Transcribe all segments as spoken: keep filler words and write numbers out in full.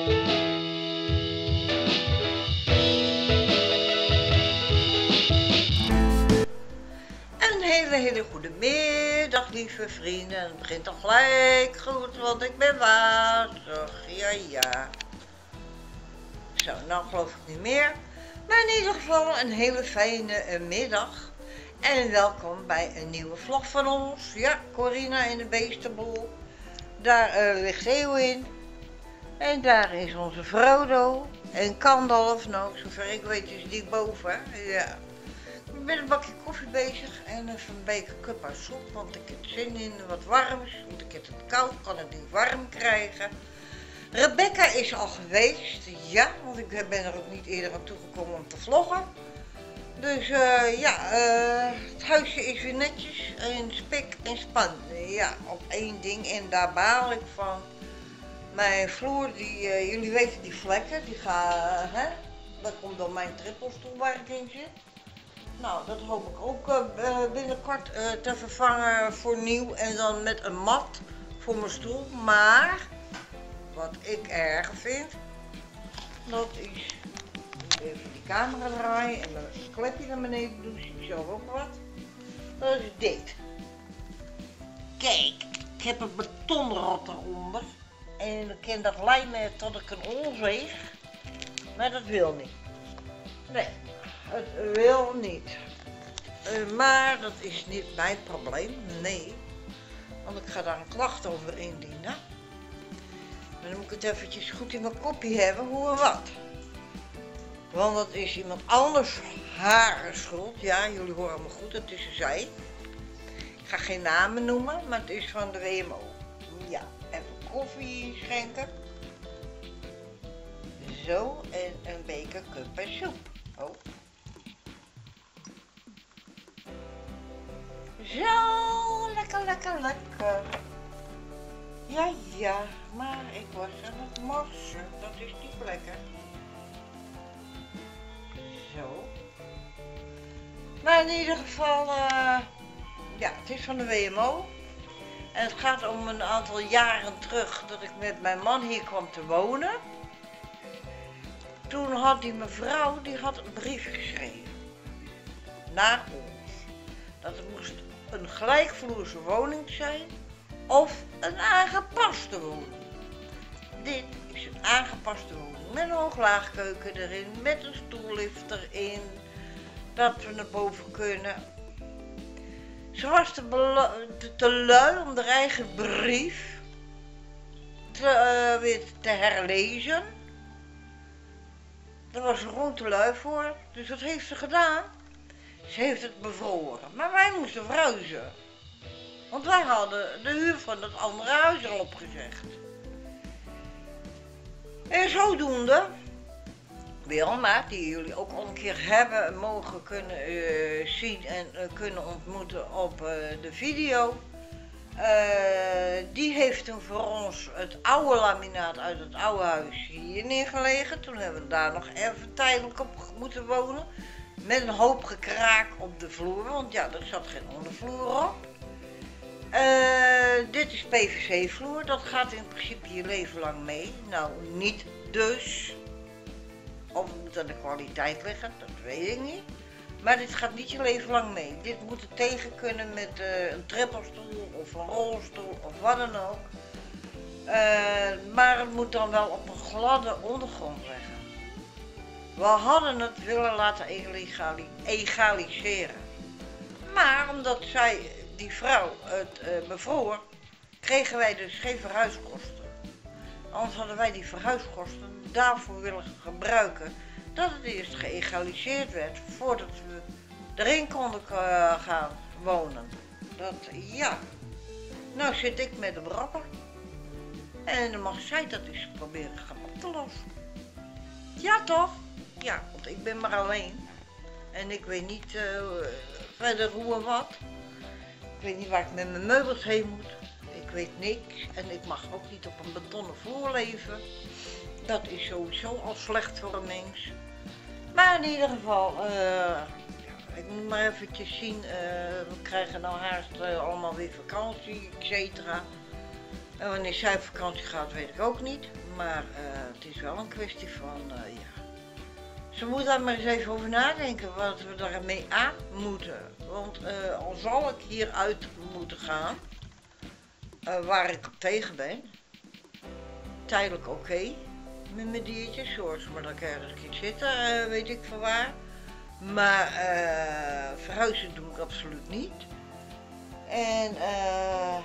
Een hele hele goede middag, lieve vrienden. Het begint al gelijk goed, want ik ben wazig. Ja, ja. Zo, nou geloof ik niet meer. Maar in ieder geval een hele fijne eh, middag. En welkom bij een nieuwe vlog van ons. Ja, Corina in de beestenboel. Daar eh, ligt Eeuwin. En daar is onze Frodo. En Kandalf, nou, zover ik weet is die boven. Ja. Ik ben een bakje koffie bezig en even een beker cuppa soep, want ik heb zin in wat warms. Want ik heb het koud, kan het niet warm krijgen. Rebecca is al geweest, ja, want ik ben er ook niet eerder aan toegekomen om te vloggen. Dus uh, ja, uh, het huisje is weer netjes en spik en span. Ja, op één ding en daar baal ik van. Mijn vloer, die, uh, jullie weten die vlekken, die gaan, hè, dat komt door mijn trippelstoel waar ik in zit. Nou, dat hoop ik ook uh, binnenkort uh, te vervangen voor nieuw en dan met een mat voor mijn stoel. Maar, wat ik erg vind, dat is, even die camera draaien en mijn klepje naar beneden doen, zie ik zelf ook wat. Dat is dit. Kijk, ik heb een betonrot eronder en ik kan dat lijmen tot ik een ol weeg, maar dat wil niet. Nee. Het wil niet. Uh, maar dat is niet mijn probleem, nee. Want ik ga daar een klacht over indienen. En dan moet ik het eventjes goed in mijn kopje hebben, hoe en wat. Want dat is iemand anders haar schuld. Ja, jullie horen me goed, het is zij. Ik ga geen namen noemen, maar het is van de W M O. Ja, even koffie schenken. Zo, en een beker cuppa soep. Oh. Zo, lekker, lekker, lekker. Ja, ja, maar ik was aan het morsen. Dat is niet lekker. Zo. Maar in ieder geval, uh, ja, het is van de W M O. En het gaat om een aantal jaren terug dat ik met mijn man hier kwam te wonen. Toen had die mevrouw, die had een brief geschreven. Naar ons. Dat het moest een gelijkvloerse woning zijn of een aangepaste woning. Dit is een aangepaste woning met een hooglaagkeuken erin, met een stoellift erin, dat we naar boven kunnen. Ze was te, te, te lui om haar eigen brief te, uh, weer te herlezen. Daar was ze gewoon te lui voor, dus wat heeft ze gedaan? Ze heeft het bevroren, maar wij moesten verhuizen. Want wij hadden de huur van het andere huis al opgezegd. En zodoende, Wilma, die jullie ook al een keer hebben mogen kunnen uh, zien en uh, kunnen ontmoeten op uh, de video. Uh, die heeft toen voor ons het oude laminaat uit het oude huis hier neergelegen. Toen hebben we daar nog even tijdelijk op moeten wonen. Met een hoop gekraak op de vloer, want ja, er zat geen ondervloer op. Uh, dit is P V C vloer, dat gaat in principe je leven lang mee. Nou, niet dus. Of het moet aan de kwaliteit liggen, dat weet ik niet. Maar dit gaat niet je leven lang mee. Dit moet er tegen kunnen met uh, een trippelstoel of een rolstoel of wat dan ook. Uh, maar het moet dan wel op een gladde ondergrond liggen. We hadden het willen laten egali egaliseren. Maar omdat zij, die vrouw, het uh, bevroor, kregen wij dus geen verhuiskosten. Anders hadden wij die verhuiskosten daarvoor willen gebruiken. Dat het eerst geëgaliseerd werd voordat we erin konden uh, gaan wonen. Dat, ja. Nou zit ik met de brappen. En dan mag zij dat eens proberen gaan op te lossen. Ja toch? Ja, want ik ben maar alleen. En ik weet niet uh, verder hoe en wat. Ik weet niet waar ik met mijn meubels heen moet. Ik weet niks. En ik mag ook niet op een betonnen vloer leven. Dat is sowieso al slecht voor een mens. Maar in ieder geval, uh, ik moet maar eventjes zien. Uh, we krijgen nou haast uh, allemaal weer vakantie, et cetera. En wanneer zij op vakantie gaat, weet ik ook niet. Maar uh, het is wel een kwestie van, uh, ja. Ze moet daar maar eens even over nadenken wat we daarmee aan moeten. Want uh, al zal ik hieruit moeten gaan, uh, waar ik op tegen ben, tijdelijk oké okay, met mijn diertjes, zorg maar dat ik ergens kan zitten, uh, weet ik van waar. Maar uh, verhuizen doe ik absoluut niet. En uh,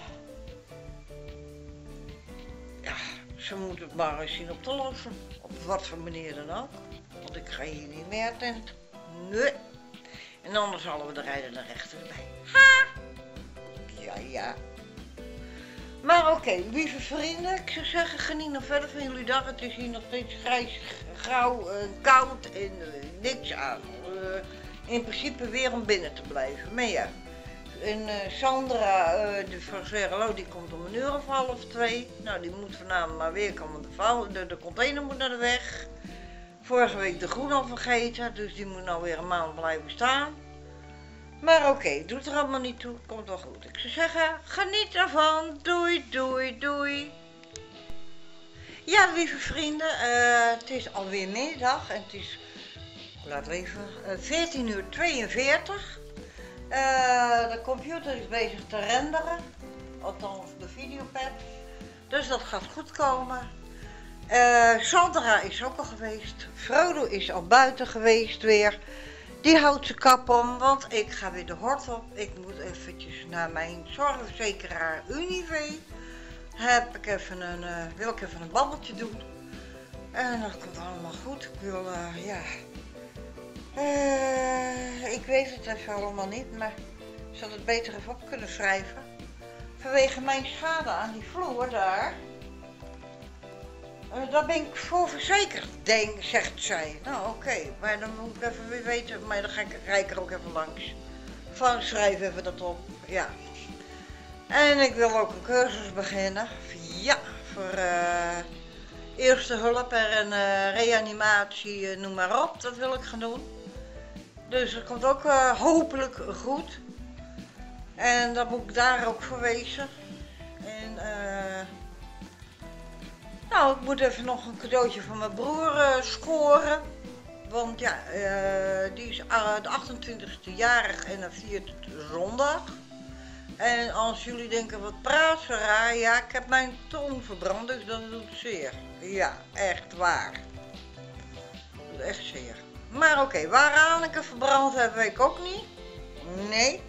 ja, ze moet het maar eens zien op te lossen. Op wat voor manier dan ook. Want ik ga hier niet meer tent. Nee. En anders halen we de rijdende rechter erbij. Ha! Ja, ja. Maar oké, okay, lieve vrienden, ik zou zeggen, geniet nog verder van jullie dag. Het is hier nog steeds grijs, grauw, uh, koud en uh, niks aan. Uh, in principe weer om binnen te blijven. Maar ja, en uh, Sandra, uh, de van Zerlo, die komt om een uur of half twee. Nou, die moet vanavond maar weer komen. De, vouw, de, de container moet naar de weg. Vorige week de groen al vergeten, dus die moet nou weer een maand blijven staan. Maar oké, okay, doet er allemaal niet toe, komt wel goed. Ik zou zeggen, geniet ervan. Doei, doei, doei. Ja, lieve vrienden, uh, het is alweer middag en het is, laat even, uh, veertien uur tweeënveertig. Uh, de computer is bezig te renderen, althans de videopad. Dus dat gaat goed komen. Uh, Sandra is ook al geweest. Frodo is al buiten geweest weer. Die houdt zijn kap om, want ik ga weer de hort op. Ik moet eventjes naar mijn zorgverzekeraar Unive. Heb ik even een, uh, wil ik even een babbeltje doen. En dat komt allemaal goed. Ik wil, uh, ja... Uh, ik weet het even allemaal niet, maar ik zou het beter even op kunnen schrijven. Vanwege mijn schade aan die vloer daar. Uh, daar ben ik voor verzekerd, denk, zegt zij. Nou oké, okay, maar dan moet ik even weer weten, maar dan ga ik, ga ik er ook even langs. Van schrijf even dat op, ja. En ik wil ook een cursus beginnen, ja, voor uh, eerste hulp en uh, reanimatie, uh, noem maar op, dat wil ik gaan doen. Dus dat komt ook uh, hopelijk goed. En dan moet ik daar ook voor wezen. En uh, nou, ik moet even nog een cadeautje van mijn broer uh, scoren. Want ja, uh, die is uh, de achtentwintigste jarig en dan viert het zondag. En als jullie denken, wat praat ze raar, ja, ik heb mijn tong verbrand, dus dat doet zeer. Ja, echt waar. Dat doet echt zeer. Maar oké, okay, waaraan ik het verbrand heb, weet ik ook niet. Nee.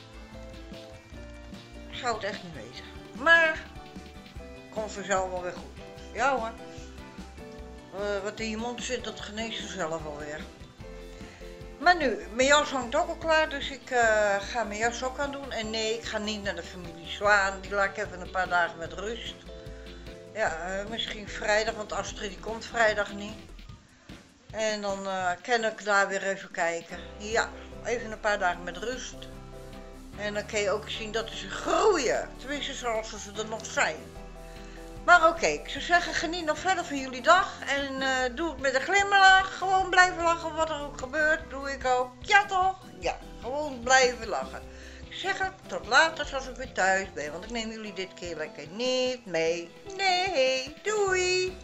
Ik zou het echt niet weten. Maar, komt vanzelf wel weer goed. Ja hoor. Uh, wat in je mond zit, dat geneest vanzelf alweer. Maar nu, mijn jas hangt ook al klaar, dus ik uh, ga mijn jas ook aan doen. En nee, ik ga niet naar de familie Zwaan, die laat ik even een paar dagen met rust. Ja, uh, misschien vrijdag, want Astrid die komt vrijdag niet. En dan uh, kan ik daar weer even kijken. Ja, even een paar dagen met rust. En dan kun je ook zien dat ze groeien. Tenminste, zoals ze er nog zijn. Maar oké, okay, ik zou zeggen, geniet nog verder van jullie dag. En uh, doe het met een glimlach. Gewoon blijven lachen, wat er ook gebeurt. Doe ik ook. Ja toch? Ja, gewoon blijven lachen. Ik zeg het, tot later als ik weer thuis ben. Want ik neem jullie dit keer lekker niet mee. Nee, doei!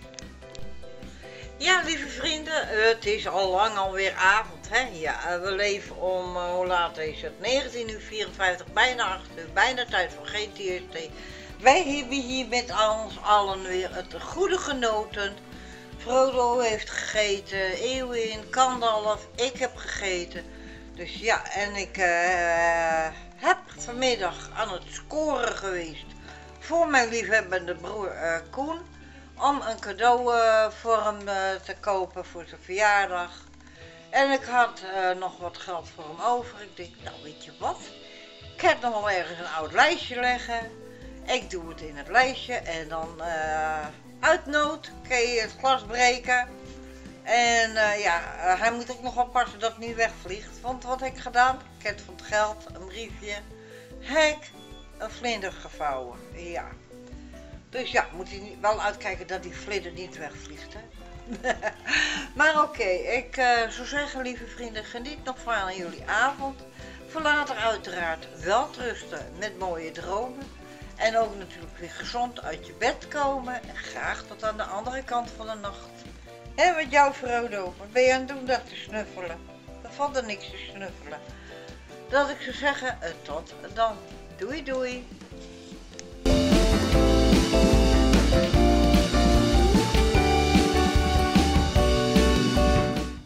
Ja, lieve vrienden, het is al lang alweer avond, hè. Ja, we leven om, uh, hoe laat is het? negentien uur vierenvijftig, bijna acht uur, bijna tijd voor G T S T. Wij hebben hier met ons allen weer het goede genoten. Frodo heeft gegeten, Eowyn, Kandalf, ik heb gegeten. Dus ja, en ik uh, heb vanmiddag aan het scoren geweest voor mijn liefhebbende broer uh, Koen. Om een cadeau uh, voor hem uh, te kopen voor zijn verjaardag. En ik had uh, nog wat geld voor hem over. Ik denk, nou weet je wat, ik heb nog wel ergens een oud lijstje liggen. Ik doe het in het lijstje en dan uh, uit nood kun je het glas breken. En uh, ja, uh, hij moet ook nog oppassen dat het niet wegvliegt. Want wat heb ik gedaan? Ik heb van het geld, een briefje, hek, een vlinder gevouwen. Ja. Dus ja, moet hij wel uitkijken dat die vlinder niet wegvliegt, hè. Maar oké, okay, ik uh, zou zeggen, lieve vrienden, geniet nog van jullie avond. Voor later uiteraard wel rusten met mooie dromen. En ook natuurlijk weer gezond uit je bed komen. En graag tot aan de andere kant van de nacht. Hé, met jou Frodo, wat ben je aan het doen dat te snuffelen? Er valt er niks te snuffelen. Dat ik zou zeggen, tot dan. Doei doei.